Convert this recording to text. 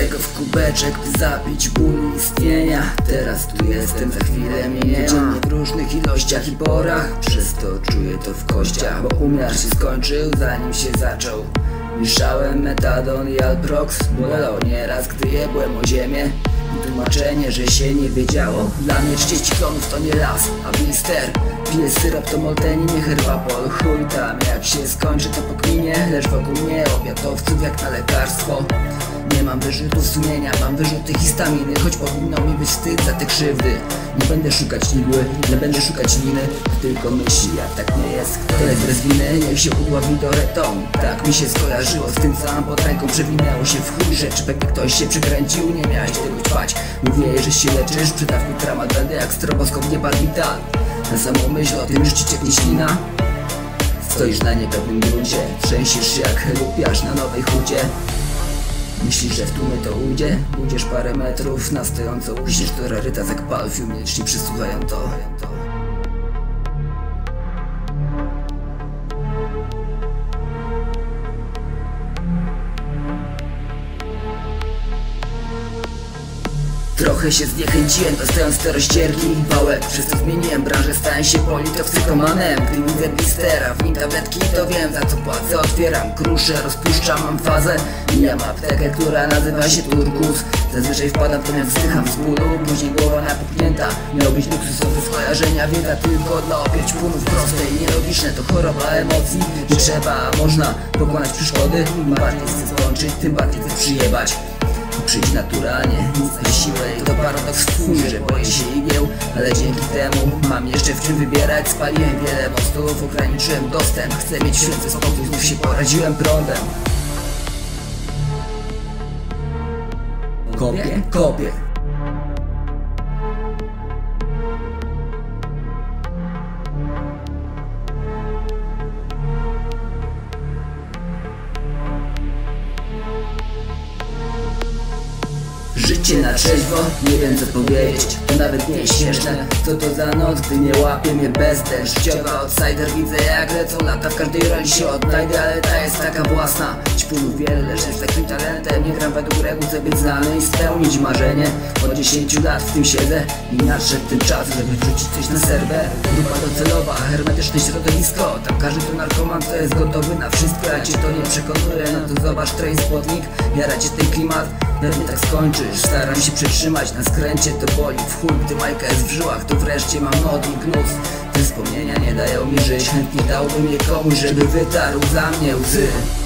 tego w kubeczek, by zabić ból istnienia. Teraz tu jestem, za chwilę mnie nie ma. W różnych ilościach i porach, przez to czuję to w kościach, bo umiar się skończył zanim się zaczął. Mieszałem metadon i alprox, bolał nieraz, gdy jebłem o ziemię. I tłumaczenie, że się nie wiedziało. Dla mnie 30 klonów to nie las, a blister. Piję syrop to molteni, nie herbapol. Chuj tam, jak się skończy to pokminie. Lecz wokół mnie obiadowców jak na lekarstwo. Nie mam wyrzutów sumienia, mam wyrzuty histaminy. Choć powinno mi być wstyd za te krzywdy. Nie będę szukać igły, nie będę szukać liny. Tylko myśli, jak tak nie jest. Kto jest bez winy, niech się udławi do retą. Tak mi się skojarzyło z tym, co mam pod ręką. Przewinęło się w chuj rzeczy, pewnie ktoś się przekręcił. Nie miałeś tego ćpać. Mówię, że się leczysz, przy dawku tramat będę jak stroboskop, nie barbital. Na samą myśl o tym, że ci cieknie ślina. Stoisz na niepewnym gruncie, trzęsisz się jak lupiarz na Nowej Hucie. Myślisz, że w tłumie to ujdzie? Pójdziesz parę metrów, na stojąco uśniesz to rarytas jak palfium, lecz przysłuchają to. Trochę się zniechęciłem, dostając te rozcierki wałek, przez to zmieniłem branżę, stałem się politoksykomanem. Gdy widzę blistera, w nim tabletki, to wiem za co płacę. Otwieram, kruszę, rozpuszczam, mam fazę. Mijam aptekę, która nazywa się Turkus. Zazwyczaj wpadam, to jak wzdycham z bólu, później głowa napuchnięta. Miał być luksusowe skojarzenia, wiedza tylko dla opieć płynów proste i nielogiczne. To choroba emocji, nie trzeba, można pokonać przeszkody. Im bardziej chcę skończyć, tym bardziej chcę przyjebać. Przyjdź naturalnie, nic na siłę i to paradoks w chuj, że boję się igieł. Ale dzięki temu mam jeszcze w czym wybierać. Spaliłem wiele mostów, ograniczyłem dostęp. Chcę mieć święty spokój, znów się poradziłem prądem. Kopię, kopię. Życie na trzeźwo, nie wiem co powiedzieć. To nawet nie śmieszne. Co to za noc, gdy nie łapie mnie bezden. Życiowy outsider, widzę jak lecą lata. W każdej roli się odnajdę, ale ta jest taka własna. Ćpunów wiele, lecz z takim talentem. Nie gram według reguł, chcę być znany i spełnić marzenie. Od 10 lat w tym siedzę i nadszedł ten czas, żeby wrzucić coś na serwer. Grupa docelowa, hermetyczne środowisko. Tam każdy to narkoman, co jest gotowy na wszystko. Ja cię to nie przekonuję, no to zobacz Trainspotting. Jara cię ten klimat, pewnie tak skończysz. Staram się przytrzymać na skręcie, to boli w chuj. Gdy majka jest w żyłach, to wreszcie mam nogi gnus. Te wspomnienia nie dają mi żyć, chętnie dałbym je komuś, żeby wytarł za mnie łzy.